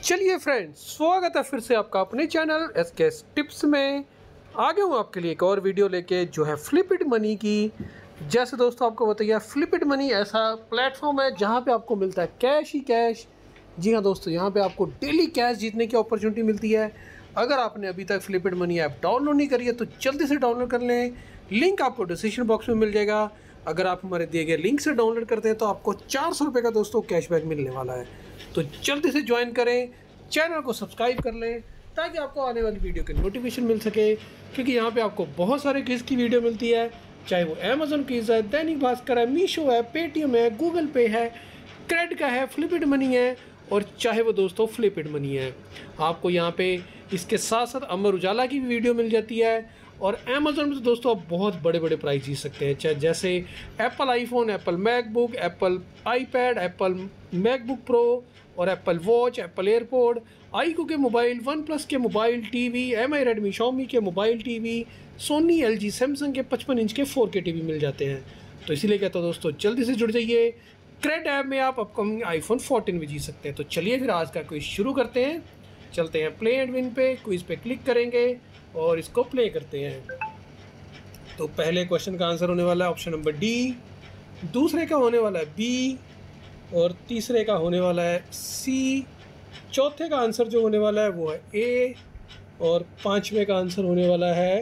चलिए फ्रेंड्स, स्वागत है फिर से आपका अपने चैनल एसके टिप्स में। आगे हूँ आपके लिए एक और वीडियो लेके जो है फ्लिपिड मनी की। जैसे दोस्तों आपको बताइए, फ्लिपिड मनी ऐसा प्लेटफॉर्म है जहाँ पे आपको मिलता है कैश ही कैश। जी हाँ दोस्तों, यहाँ पे आपको डेली कैश जीतने की अपॉर्चुनिटी मिलती है। अगर आपने अभी तक फ्लिपिड मनी ऐप डाउनलोड नहीं करी है तो जल्दी से डाउनलोड कर लें। लिंक आपको डिस्क्रिप्शन बॉक्स में मिल जाएगा। अगर आप हमारे दिए गए लिंक से डाउनलोड करते हैं तो आपको 400 रुपये का दोस्तों कैशबैक मिलने वाला है। तो जल्दी से ज्वाइन करें, चैनल को सब्सक्राइब कर लें ताकि आपको आने वाली वीडियो की नोटिफिकेशन मिल सके। क्योंकि यहाँ पे आपको बहुत सारे क्विज़ की वीडियो मिलती है, चाहे वो अमेजोन क्विज़ है, दैनिक भास्कर है, मीशो है, पेटीएम है, गूगल पे है, क्रेड का है, फ्लिपिड मनी है, और चाहे वो दोस्तों फ्लिपिड मनी है। आपको यहाँ पे इसके साथ साथ अमर उजाला की भी वीडियो मिल जाती है। और अमेजोन में तो दोस्तों आप बहुत बड़े बड़े प्राइस जीत सकते हैं, चाहे जैसे Apple iPhone, Apple MacBook, Apple iPad, Apple MacBook Pro और Apple watch, Apple airport, iQOO के मोबाइल, वन प्लस के mobile, TV, Mi, Redmi, Xiaomi के mobile TV, Sony, LG, Samsung के 55 इंच के 4K टीवी मिल जाते हैं। तो इसीलिए कहता हूँ दोस्तों, जल्दी से जुड़ जाइए। क्रेड ऐप में आप अपकमिंग आईफोन 14 भी जीत सकते हैं। तो चलिए फिर आज का क्विज शुरू करते हैं। चलते हैं प्ले एंड विन पे, क्विज पे क्लिक करेंगे और इसको प्ले करते हैं। तो पहले क्वेश्चन का आंसर होने वाला है ऑप्शन नंबर डी, दूसरे का होने वाला है बी और तीसरे का होने वाला है सी। चौथे का आंसर जो होने वाला है वो है ए और पांचवें का आंसर होने वाला है,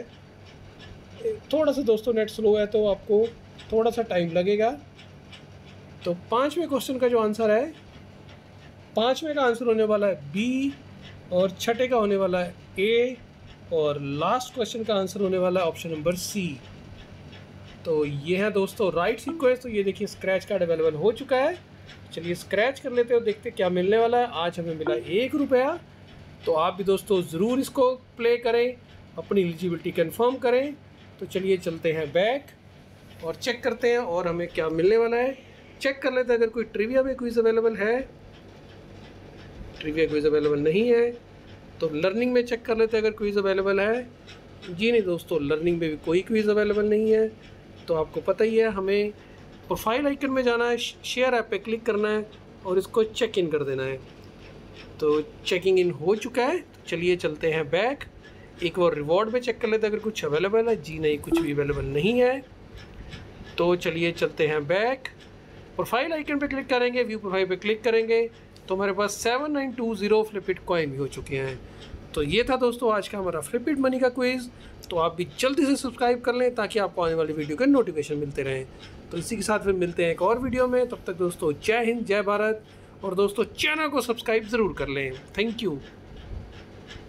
थोड़ा सा दोस्तों नेट स्लो है तो आपको थोड़ा सा टाइम लगेगा। तो पांचवें क्वेश्चन का जो आंसर है, पांचवें का आंसर होने वाला है बी और छठे का होने वाला है ए और लास्ट क्वेश्चन का आंसर होने वाला है ऑप्शन नंबर सी। तो ये है दोस्तों राइट सीक्वेंस। तो ये देखिए स्क्रैच कार्ड अवेलेबल हो चुका है। चलिए स्क्रैच कर लेते हो, देखते क्या मिलने वाला है। आज हमें मिला 1 रुपया। तो आप भी दोस्तों ज़रूर इसको प्ले करें, अपनी एलिजिबिलिटी कंफर्म करें। तो चलिए चलते हैं बैक और चेक करते हैं और हमें क्या मिलने वाला है। चेक कर लेते हैं अगर कोई ट्रिविया में क्विज़ अवेलेबल है। ट्रिविया क्विज़ अवेलेबल नहीं है। तो लर्निंग में चेक कर लेते हैं अगर क्विज़ अवेलेबल है। जी नहीं दोस्तों, लर्निंग में भी कोई क्विज़ अवेलेबल नहीं है। तो आपको पता ही है, हमें प्रोफाइल आइकन में जाना है, शेयर ऐप पे क्लिक करना है और इसको चेक इन कर देना है। तो चेकिंग इन हो चुका है। तो चलिए चलते हैं बैक। एक और रिवॉर्ड में चेक कर लेते हैं अगर कुछ अवेलेबल है। जी नहीं, कुछ भी अवेलेबल नहीं है। तो चलिए चलते हैं बैक। प्रोफाइल आइकन पे क्लिक करेंगे, व्यू प्रोफाइल पे क्लिक करेंगे तो हमारे पास 7920 फ्लिपिड कॉइन भी हो चुके हैं। तो ये था दोस्तों आज का हमारा फ्लिपिड मनी का क्विज़। तो आप भी जल्दी से सब्सक्राइब कर लें ताकि आपको आने वाली वीडियो के नोटिफिकेशन मिलते रहें। तो इसी के साथ फिर मिलते हैं एक और वीडियो में। तब तक दोस्तों जय हिंद, जय भारत। और दोस्तों चैनल को सब्सक्राइब ज़रूर कर लें। Thank you.